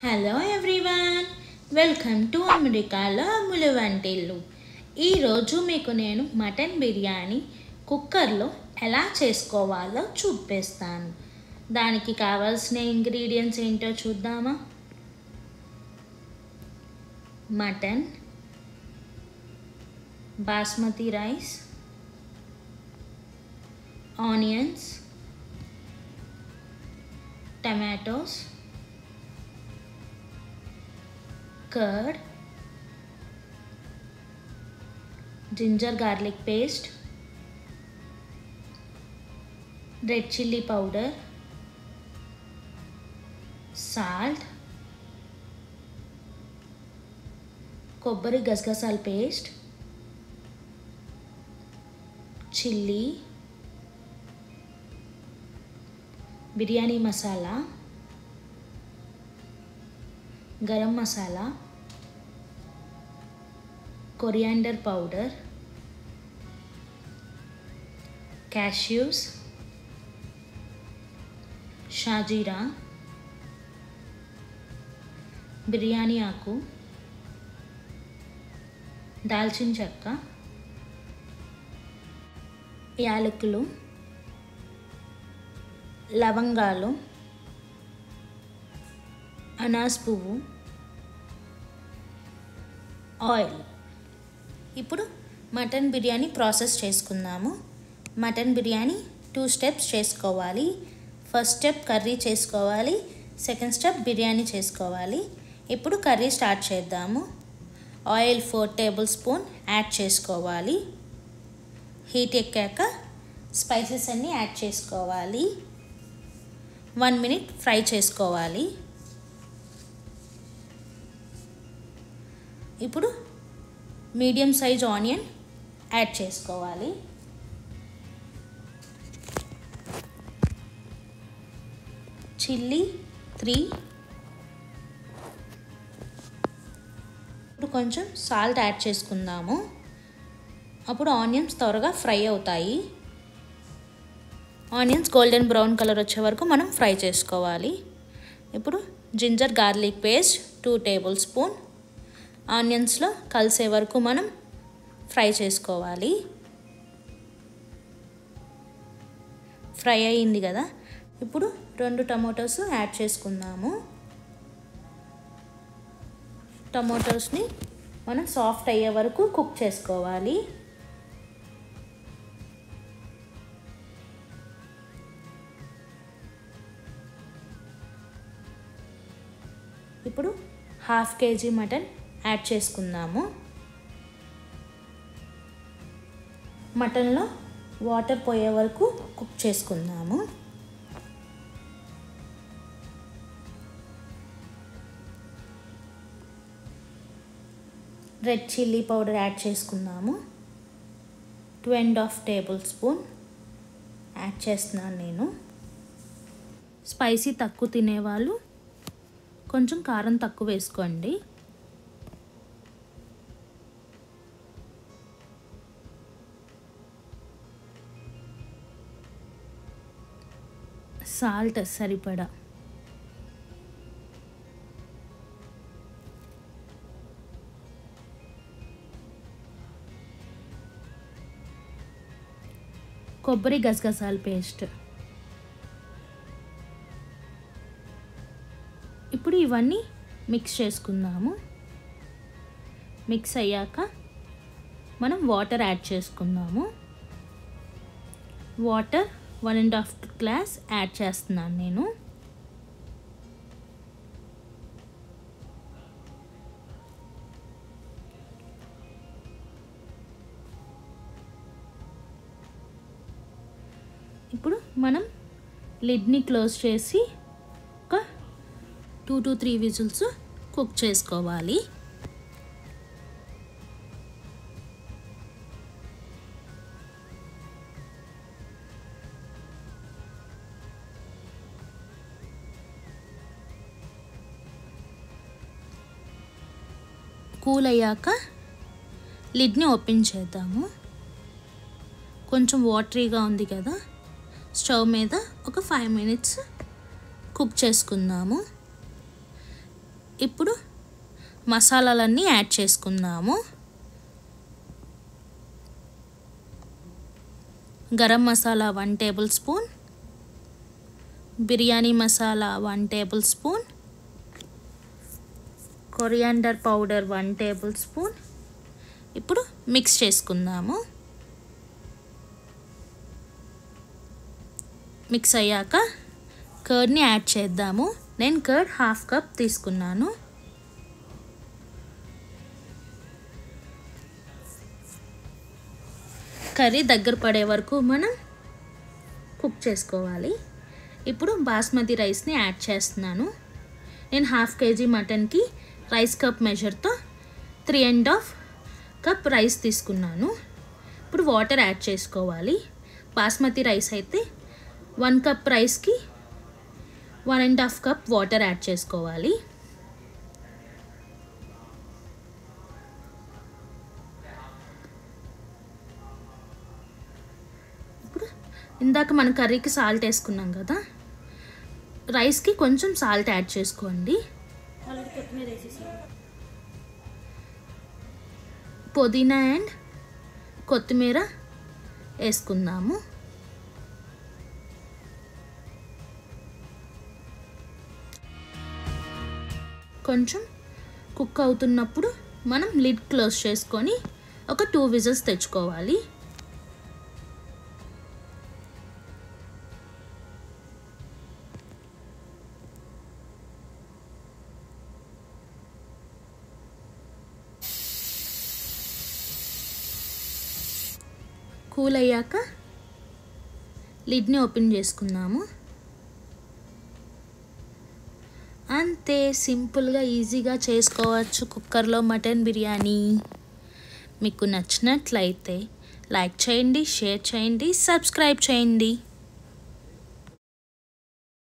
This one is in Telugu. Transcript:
హలో ఎవ్రీవన్, వెల్కమ్ టు అమెరికాలో అమ్ముల వంటిల్లు. ఈరోజు మీకు నేను మటన్ బిర్యానీ కుక్కర్లో ఎలా చేసుకోవాలో చూపిస్తాను. దానికి కావాల్సిన ఇంగ్రీడియంట్స్ ఏంటో చూద్దామా. Mutton, basmati rice, onions, tomatoes, curd, ginger garlic paste, red chilli powder, salt, కొబ్బరి గసగసాల paste, chilli, biryani masala, garam masala, coriander powder, cashews, షాజీరా, బిర్యానీ ఆకు, దాల్చిన చెక్క, యాలకులు, లవంగాలు, అనాస్ పువ్వు, ఆయిల్. ఇప్పుడు మటన్ బిర్యానీ ప్రాసెస్ చేసుకుందాము. మటన్ బిర్యానీ 2 స్టెప్స్ చేసుకోవాలి. ఫస్ట్ స్టెప్ కర్రీ చేసుకోవాలి, సెకండ్ స్టెప్ బిర్యానీ చేసుకోవాలి. ఇప్పుడు కర్రీ స్టార్ట్ చేద్దాము. ఆయిల్ 4 టేబుల్ స్పూన్ యాడ్ చేసుకోవాలి. హీట్ ఎక్కాక స్పైసెస్ అన్నీ యాడ్ చేసుకోవాలి. 1 మినిట్ ఫ్రై చేసుకోవాలి. ఇప్పుడు మీడియం సైజ్ ఆనియన్ యాడ్ చేసుకోవాలి. చిల్లీ 3. ఇప్పుడు కొంచెం సాల్ట్ యాడ్ చేసుకుందాము. అప్పుడు ఆనియన్స్ త్వరగా ఫ్రై అవుతాయి. ఆనియన్స్ గోల్డెన్ బ్రౌన్ కలర్ వచ్చే వరకు మనం ఫ్రై చేసుకోవాలి. ఇప్పుడు ginger garlic paste 2 tablespoon ఆనియన్స్లో కలిసే వరకు మనం ఫ్రై చేసుకోవాలి. ఫ్రై అయ్యింది కదా, ఇప్పుడు 2 టమాటోస్ యాడ్ చేసుకుందాము. టమాటోస్ని మనం సాఫ్ట్ అయ్యే వరకు కుక్ చేసుకోవాలి. ఇప్పుడు 1/2 kg మటన్ యాడ్ చేసుకుందాము. మటన్లో వాటర్ పోయే వరకు కుక్ చేసుకుందాము. రెడ్ చిల్లీ పౌడర్ యాడ్ చేసుకుందాము. 2.5 టేబుల్ స్పూన్ యాడ్ చేస్తున్నాను నేను. స్పైసీ తక్కువ తినేవాళ్ళు కొంచెం కారం తక్కువ వేసుకోండి. సాల్ట్ సరిపడా. కొబ్బరి గసగసాల పేస్ట్. ఇప్పుడు ఇవన్నీ మిక్స్ చేసుకుందాము. మిక్స్ అయ్యాక మనం వాటర్ యాడ్ చేసుకుందాము. వాటర్ 1.5 గ్లాస్ యాడ్ చేస్తున్నాను నేను. ఇప్పుడు మనం లిడ్ని క్లోజ్ చేసి ఒక 2 to 3 విజిల్స్ కుక్ చేసుకోవాలి. కూల్ అయ్యాక లిడ్ని ఓపెన్ చేద్దాము. కొంచెం వాటరీగా ఉంది కదా, స్టవ్ మీద ఒక 5 మినిట్స్ కుక్ చేసుకుందాము. ఇప్పుడు మసాలాలన్నీ యాడ్ చేసుకుందాము. Garam masala 1 tablespoon, biryani masala 1 tablespoon, coriander powder 1 tablespoon. ఇప్పుడు మిక్స్ చేసుకుందాము. మిక్స్ అయ్యాక కర్డ్ని యాడ్ చేద్దాము. నేను కర్డ్ 1/2 కప్ తీసుకున్నాను. కర్రీ దగ్గర పడే వరకు మనం కుక్ చేసుకోవాలి. ఇప్పుడు బాస్మతి రైస్ని యాడ్ చేస్తున్నాను. నేను 1/2 kg మటన్కి రైస్ కప్ మెజర్తో 3.5 కప్ రైస్ తీసుకున్నాను. ఇప్పుడు వాటర్ యాడ్ చేసుకోవాలి. బాస్మతి రైస్ అయితే 1 కప్ రైస్కి 1.5 కప్ వాటర్ యాడ్ చేసుకోవాలి. ఇప్పుడు ఇందాక మన కర్రీకి సాల్ట్ వేసుకున్నాం కదా, రైస్కి కొంచెం సాల్ట్ యాడ్ చేసుకోండి. పుదీనా అండ్ కొత్తిమీర వేసుకుందాము. కొంచెం కుక్ అవుతున్నప్పుడు మనం లిడ్ క్లోజ్ చేసుకొని ఒక 2 విజిల్స్ తెచ్చుకోవాలి. కూల్ అయ్యాక లిడ్ని ఓపెన్ చేసుకుందాము. అంతే, సింపుల్గా ఈజీగా చేసుకోవచ్చు కుక్కర్లో మటన్ బిర్యానీ. మీకు నచ్చినట్లయితే లైక్ చేయండి, షేర్ చేయండి, సబ్స్క్రైబ్ చేయండి.